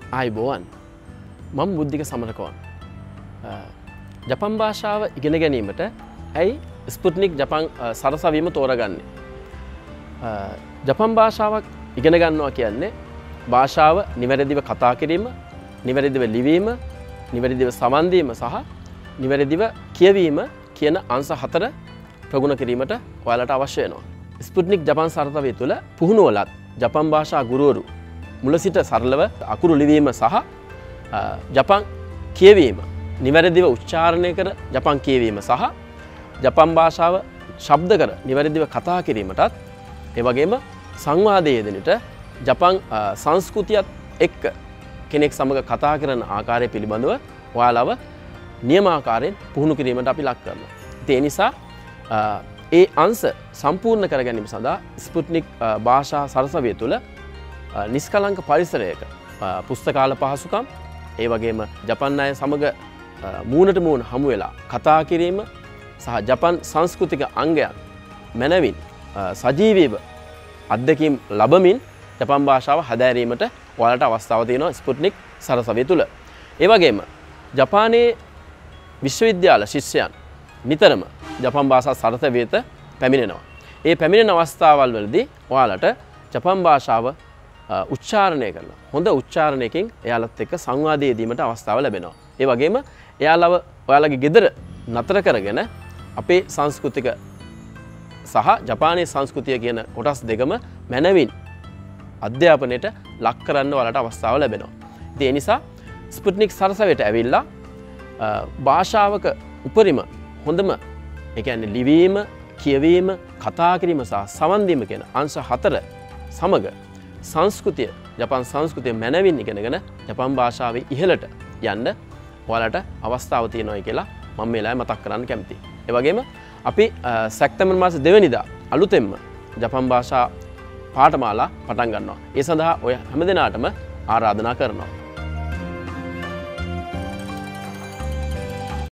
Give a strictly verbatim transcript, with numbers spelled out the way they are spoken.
ආයුබෝවන් මම බුද්ධික සමරකෝන් ජපන් භාෂාව ඉගෙන ගැනීමට ඇයි ස්පුට්නික් ජපන් සරසවීම තෝරගන්නේ ජපන් භාෂාවක් ඉගෙන ගන්නවා කියන්නේ භාෂාව නිවැරදිව කතා කිරීම නිවැරදිව ලිවීම නිවැරදිව සවන් දීම සහ නිවැරදිව කියවීම කියන අංශ හතර ප්‍රගුණ කිරීමට ඔයාලට අවශ්‍ය වෙනවා ස්පුට්නික් ජපන් සරසවිය තුළ පුහුණුවලත් ජපන් භාෂා ගුරුවරු මුල සිට සරලව අකුරු ලිවීම සහ ජපන් කියවීම නිවැරදිව උච්චාරණය කර ජපන් කියවීම සහ ජපන් භාෂාව ශබ්ද කර නිවැරදිව කතා කිරීමටත් ඒ වගේම සංවාදයේ යෙදෙනට ජපන් සංස්කෘතියත් එක්ක කෙනෙක් සමග කතා කරන ආකාරය පිළිබඳව ඔයාලව නියමාකාරයෙන් පුහුණු කිරීමට අපි ලක් කරනවා. ඒ නිසා ඒ අංශ සම්පූර්ණ කර ගැනීම සඳහා ස්පුට්නික් භාෂා සරසවිය තුළ නිස්කලංක පරිසරයක පුස්තකාල පහසුකම් ඒ වගේම ජපන් අය සමග මූණට මූණ හමු වෙලා කතා කිරීම සහ ජපන් සංස්කෘතික අංගයන් මැනවින් සජීවීව අත්දැකීම් ලබමින් ජපන් භාෂාව හදාරීමට ඔයාලට අවස්ථාව තියෙනවා ස්පුට්නික් සරසවිය තුළ. ඒ වගේම ජපානයේ විශ්වවිද්‍යාල ශිෂ්‍යයන් නිතරම ජපන් භාෂා සරසවියට පැමිණෙනවා. ඒ පැමිණෙන අවස්ථාවල් වලදී ඔයාලට ජපන් භාෂාව උච්චාරණය කරලා හොඳ උච්චාරණයකින් එයාලත් එක්ක සංවාදය දීමට අවස්ථාව ලැබෙනවා. ඒ වගේම එයාලව ඔයාලගේ ගෙදර නතර කරගෙන අපේ සංස්කෘතික සහ ජපානයේ සංස්කෘතිය කියන කොටස් දෙකම මැනවින් අධ්‍යාපනයට ලක් කරන්න ඔයාලට අවස්ථාව ලැබෙනවා. ඉතින් ඒ නිසා ස්පුට්නික් සරසවියට ඇවිල්ලා භාෂාවක උපරිම හොඳම ඒ කියන්නේ ලිවීම, කියවීම, කතා කිරීම සහ සවන් දීම කියන අංශ හතර සමග සංස්කෘතිය ජපන් සංස්කෘතිය මැනවින් ඉගෙනගෙන ජපන් භාෂාවේ ඉහළට යන්න ඔයාලට අවස්ථාව තියෙනවා කියලා මම මේ වෙලාවේ මතක් කරන්න කැමතියි. ඒ වගේම අපි සැප්තැම්බර් මාසේ දෙවැනි දා අලුතෙන්ම ජපන් භාෂා පාඨමාලා පටන් ගන්නවා. ඒ සඳහා ඔය හැමදෙනාටම ආරාධනා කරනවා.